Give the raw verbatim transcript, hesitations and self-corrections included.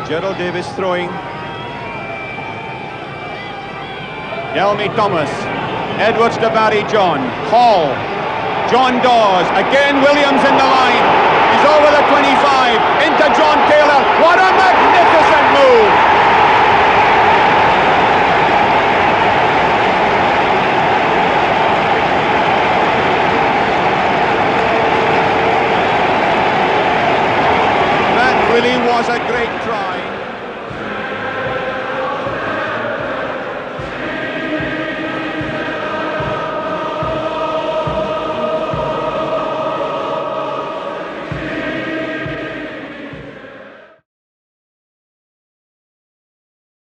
Gerald Davies throwing. Delme Thomas. Edwards to Barry John. Hall. John Dawes. Again Williams in the line. He's over the twenty-five. Into John Taylor. What a magnificent